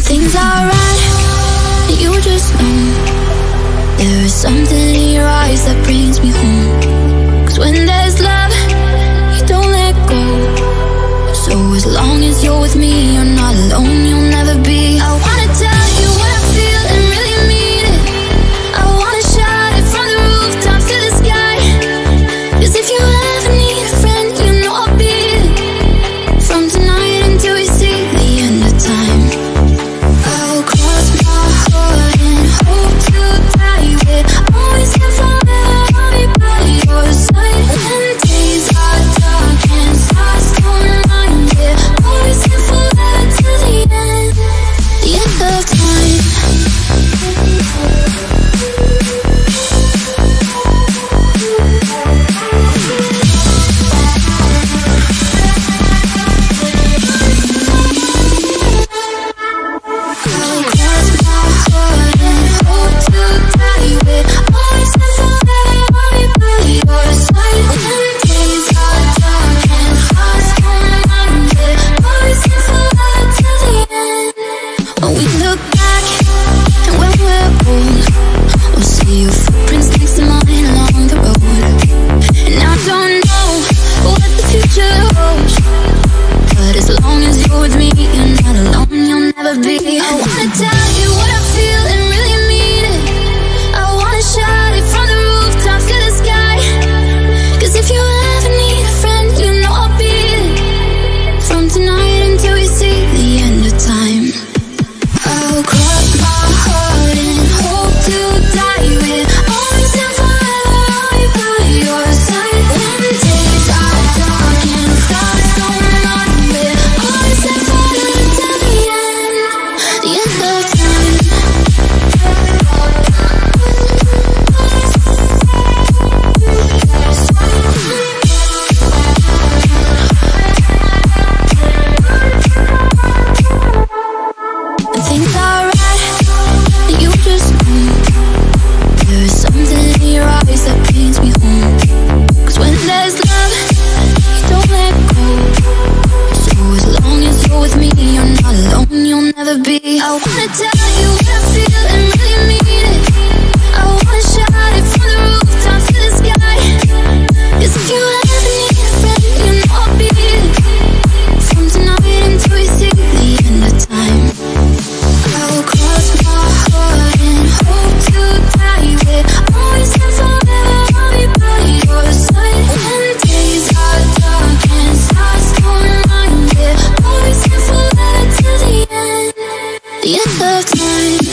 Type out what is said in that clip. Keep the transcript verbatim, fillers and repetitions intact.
things are right, you just know. There is something in your eyes that brings me home. Cause when there's love, you don't let go. So as long as you're with me, you're not alone, you'll never be. I wanna tell you what I feel and really mean it. I wanna shout it from the rooftops to the sky. Cause if you ever need a friend, you know I'll be it. From tonight until we see the end of time, I'll cross my heart and hope to die with. Always and forever, I'll be by your side. When days are dark and stars don't mind it, always and forever till the end, the end of time. I'll cross my heart and hope to die with. Always and forever, I'll be by your side. When days are dark and hearts don't mind it, always and forever till the end. When we look back and when we're old, we'll see your footprints next to mine along the road. And I don't know what the future holds, but as long as you're with me, you're not alone, you'll never be. I wanna tell you what I feel and really mean it. I wanna shout it from the rooftops to the sky. Cause if you ever need a friend, you know I'll be it. From tonight until we see the end of time, I'll cross my heart and hope to die with. Always and forever, I'll be by your side. When days are dark and stars don't mind it, always and forever till the end, the end of time. When things are right, you just know. There is something in your eyes that brings me home. Cause when there's love, you don't let go. So as long as you're with me, you're not alone, you'll never be. I wanna tell you what I feel and really mean it. I wanna shout it from the rooftops to the sky. Cause if you ever need a friend, you know I'll be it. From tonight until we see the end of time, I'll cross my heart and hope to die with. Always and forever, I'll be by your side. When days are dark and stars don't mind it, always and forever till the end, the end of time.